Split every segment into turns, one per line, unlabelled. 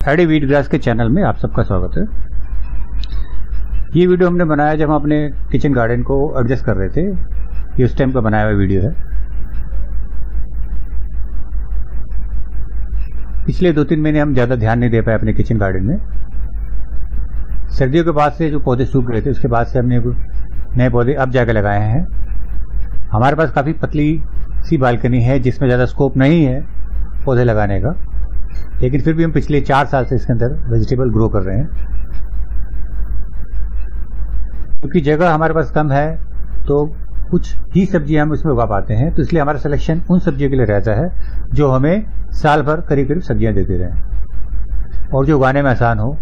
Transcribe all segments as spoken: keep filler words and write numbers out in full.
AD wheat grass के channel में आप सबका स्वागत है। ये वीडियो हमने बनाया जब हम अपने किचन गार्डन को एडजस्ट कर रहे थे। ये उस टाइम का बनाया हुआ वीडियो है। पिछले दो तीन महीने हम ज़्यादा ध्यान नहीं दे पाए अपने किचन गार्डन में। सर्दियों के बाद से जो पौधे सूख गए थे उसके बाद से हमने नए पौधे अब जाकर लगाए हैं। हमारे पास काफ़ी पतली सी बालकनी है जिसमें ज़्यादा स्कोप नहीं है पौधे लगाने का, लेकिन फिर भी हम पिछले चार साल से इसके अंदर वेजिटेबल ग्रो कर रहे हैं। क्योंकि जगह हमारे पास कम है तो कुछ ही सब्जियां हम उसमें उगा पाते हैं, तो इसलिए हमारा सिलेक्शन उन सब्जियों के लिए रहता है जो हमें साल भर करीब करीब सब्जियां देते रहें और जो उगाने में आसान हो।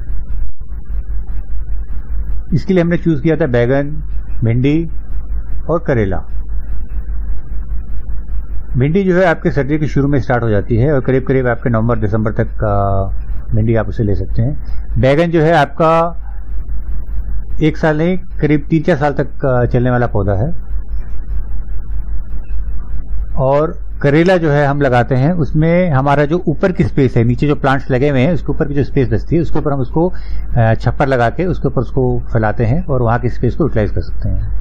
इसके लिए हमने चूज किया था बैगन, भिंडी और करेला। भिंडी जो है आपके सर्दी के शुरू में स्टार्ट हो जाती है और करीब करीब आपके नवंबर दिसंबर तक का भिंडी आप उसे ले सकते हैं। बैगन जो है आपका एक साल नहीं करीब तीन चार साल तक चलने वाला पौधा है। और करेला जो है हम लगाते हैं, उसमें हमारा जो ऊपर की स्पेस है, नीचे जो प्लांट्स लगे हुए हैं उसके ऊपर की जो स्पेस बचती है उसके ऊपर हम उसको छप्पर लगा के उसके ऊपर उसको फैलाते हैं और वहां की स्पेस को यूटिलाइज कर सकते हैं।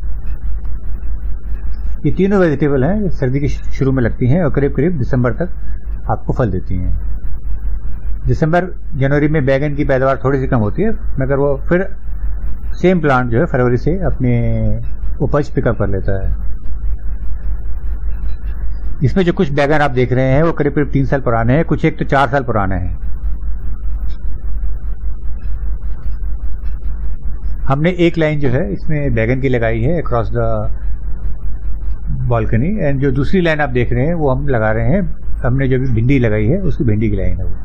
ये तीनों वेजिटेबल हैं, सर्दी के शुरू में लगती हैं और करीब करीब दिसंबर तक आपको फल देती हैं। दिसंबर जनवरी में बैगन की पैदावार थोड़ी सी कम होती है, मगर वो फिर सेम प्लांट जो है फरवरी से अपने उपज पिकअप कर लेता है। इसमें जो कुछ बैगन आप देख रहे हैं वो करीब करीब तीन साल पुराने हैं, कुछ एक तो चार साल पुराने हैं। हमने एक लाइन जो है इसमें बैगन की लगाई है अक्रॉस द बालकनी, एंड जो दूसरी लाइन आप देख रहे हैं वो हम लगा रहे हैं, हमने जो भी भिंडी लगाई है उसकी भिंडी की लाइन है वो।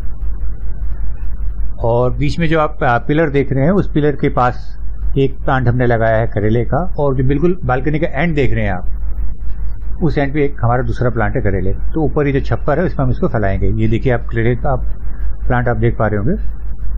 और बीच में जो आप पिलर देख रहे हैं उस पिलर के पास एक प्लांट हमने लगाया है करेले का, और जो बिल्कुल बालकनी का एंड देख रहे हैं आप उस एंड पे एक हमारा दूसरा प्लांट है करेले। तो ऊपर ये जो छप्पर है उसमें हम इसको फैलाएंगे। ये देखिए आप करेले का आप प्लांट आप देख पा रहे होंगे।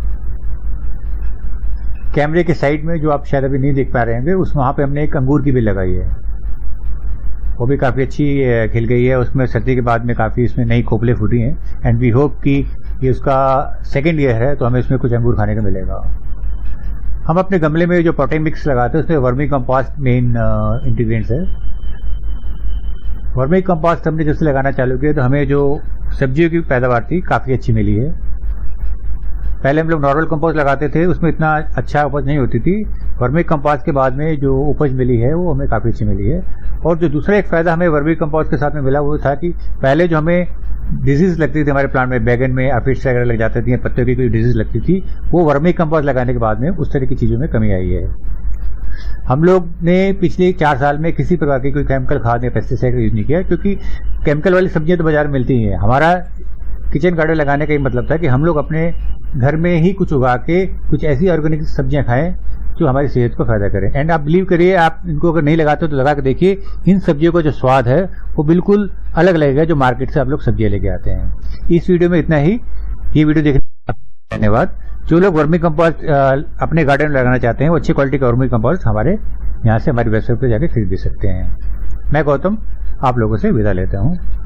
कैमरे के साइड में जो आप शायद अभी नहीं देख पा रहे होंगे उस वहां पे हमने एक अंगूर की बेल लगाई है, वो भी काफ़ी अच्छी खिल गई है। उसमें सर्दी के बाद में काफ़ी इसमें नई खोपले फूटी हैं, एंड वी होप कि ये उसका सेकेंड ईयर है तो हमें इसमें कुछ अंगूर खाने को मिलेगा। हम अपने गमले में जो पॉटिंग मिक्स लगाते हैं उसमें वर्मी कंपोस्ट मेन इंग्रेडिएंट्स है। वर्मी कंपोस्ट हमने जैसे लगाना चालू किया तो हमें जो सब्जियों की पैदावार थी काफ़ी अच्छी मिली है। पहले हम लोग नॉर्मल कंपोस्ट लगाते थे, उसमें इतना अच्छा उपज नहीं होती थी। वर्मी कंपोस्ट के बाद में जो उपज मिली है वो हमें काफ़ी अच्छी मिली है। और जो दूसरा एक फायदा हमें वर्मी कंपोस्ट के साथ में मिला वो था कि पहले जो हमें डिजीज लगती थी हमारे प्लांट में, बैगन में एफिड्स वगैरह लग जाती थी, पत्तों की कोई डिजीज लगती थी, वो वर्मी कंपोस्ट लगाने के बाद में उस तरह की चीज़ों में कमी आई है। हम लोग ने पिछले चार साल में किसी प्रकार की कोई केमिकल खाद या पेस्टिसाइड का यूज नहीं किया, क्योंकि केमिकल वाली सब्जियां तो बाजार में मिलती ही हैं। हमारा किचन गार्डन लगाने का ये मतलब था कि हम लोग अपने घर में ही कुछ उगा के कुछ ऐसी ऑर्गेनिक सब्जियां खाएं जो हमारी सेहत को फायदा करें। एंड आप बिलीव करिए, आप इनको अगर नहीं लगाते तो लगा के देखिए, इन सब्जियों का जो स्वाद है वो बिल्कुल अलग लगेगा जो मार्केट से आप लोग सब्जियां लेके आते हैं। इस वीडियो में इतना ही। ये वीडियो देखने के लिए धन्यवाद। जो लोग वर्मी कंपोस्ट अपने गार्डन में लगाना चाहते हैं वो अच्छी क्वालिटी का वर्मी कंपोस्ट हमारे यहाँ से हमारी वेबसाइट पर जाकर खरीद भी सकते हैं। मैं गौतम आप लोगों से विदा लेता हूँ।